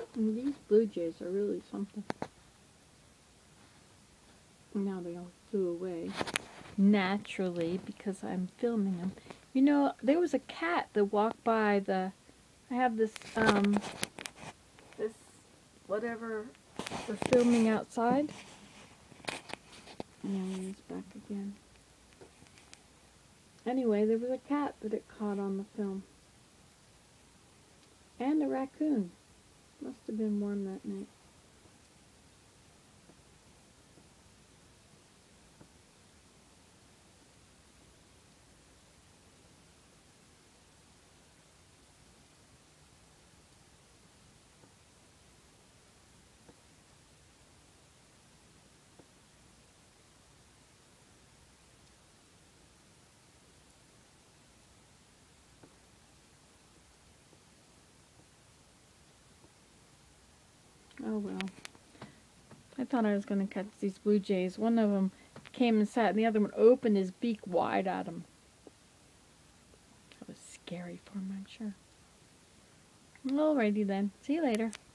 And these blue jays are really something. Now they all flew away. Naturally, because I'm filming them. You know, there was a cat that walked by the... I have this, this, whatever, we're filming outside. Now he's back again. Anyway, there was a cat that it caught on the film. And a raccoon. Must have been warm that night. Oh well. I thought I was going to catch these blue jays. One of them came and sat, and the other one opened his beak wide at him. That was scary for him, I'm sure. Alrighty then. See you later.